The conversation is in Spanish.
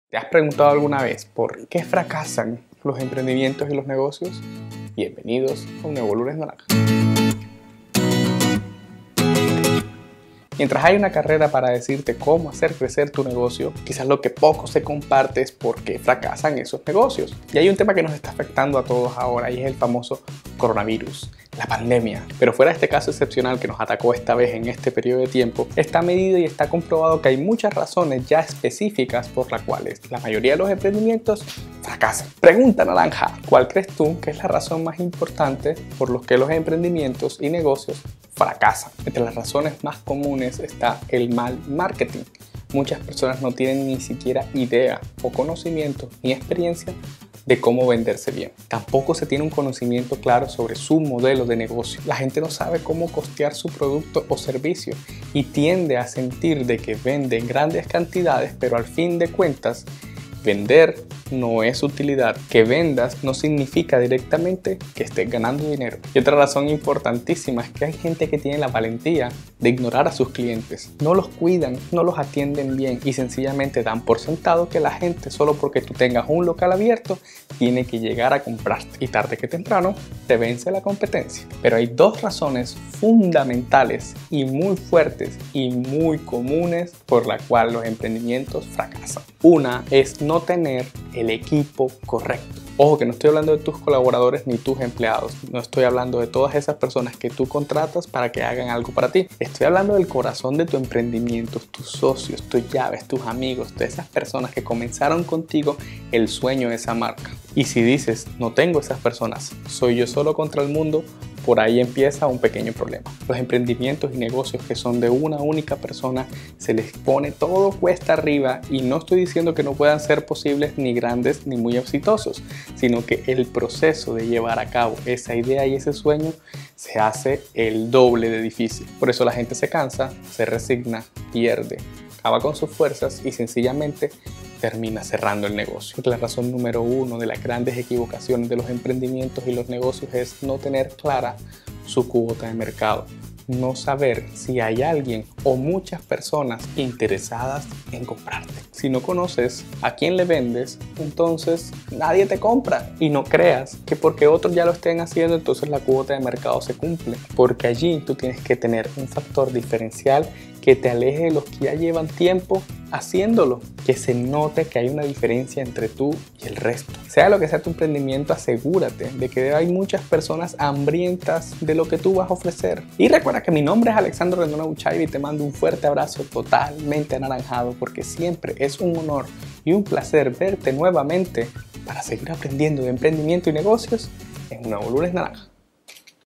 ¿Te has preguntado alguna vez por qué fracasan los emprendimientos y los negocios? Bienvenidos a un nuevo lunes naranja. Mientras hay una carrera para decirte cómo hacer crecer tu negocio, quizás lo que poco se comparte es por qué fracasan esos negocios. Y hay un tema que nos está afectando a todos ahora y es el famoso coronavirus, la pandemia. Pero fuera de este caso excepcional que nos atacó esta vez en este periodo de tiempo, está medido y está comprobado que hay muchas razones ya específicas por las cuales la mayoría de los emprendimientos fracasan. Pregunta naranja, ¿cuál crees tú que es la razón más importante por los que los emprendimientos y negocios fracasan? Entre las razones más comunes está el mal marketing. Muchas personas no tienen ni siquiera idea o conocimiento ni experiencia de cómo venderse bien. Tampoco se tiene un conocimiento claro sobre su modelo de negocio. La gente no sabe cómo costear su producto o servicio y tiende a sentir de que vende en grandes cantidades, pero al fin de cuentas vender no es utilidad. Que vendas no significa directamente que estés ganando dinero. Y otra razón importantísima es que hay gente que tiene la valentía de ignorar a sus clientes. No los cuidan, no los atienden bien y sencillamente dan por sentado que la gente, solo porque tú tengas un local abierto, tiene que llegar a comprarte. Y tarde que temprano te vence la competencia. Pero hay dos razones fundamentales y muy fuertes y muy comunes por la cual los emprendimientos fracasan. Una es no tener el equipo correcto. Ojo que no estoy hablando de tus colaboradores ni tus empleados. No estoy hablando de todas esas personas que tú contratas para que hagan algo para ti. Estoy hablando del corazón de tu emprendimiento, tus socios, tus llaves, tus amigos, de esas personas que comenzaron contigo el sueño de esa marca. Y si dices, no tengo esas personas, soy yo solo contra el mundo, por ahí empieza un pequeño problema. Los emprendimientos y negocios que son de una única persona, se les pone todo cuesta arriba y no estoy diciendo que no puedan ser posibles ni grandes ni muy exitosos, sino que el proceso de llevar a cabo esa idea y ese sueño se hace el doble de difícil. Por eso la gente se cansa, se resigna, pierde, acaba con sus fuerzas y sencillamente termina cerrando el negocio. La razón número uno de las grandes equivocaciones de los emprendimientos y los negocios es no tener clara su cuota de mercado. No saber si hay alguien o muchas personas interesadas en comprarte. Si no conoces a quién le vendes, entonces nadie te compra. Y no creas que porque otros ya lo estén haciendo, entonces la cuota de mercado se cumple. Porque allí tú tienes que tener un factor diferencial que te aleje de los que ya llevan tiempo haciéndolo, que se note que hay una diferencia entre tú y el resto. Sea lo que sea tu emprendimiento, asegúrate de que hay muchas personas hambrientas de lo que tú vas a ofrecer. Y recuerda que mi nombre es Alexandro Rendón Abuchaibi y te mando un fuerte abrazo totalmente anaranjado porque siempre es un honor y un placer verte nuevamente para seguir aprendiendo de emprendimiento y negocios en un nuevo lunes naranja.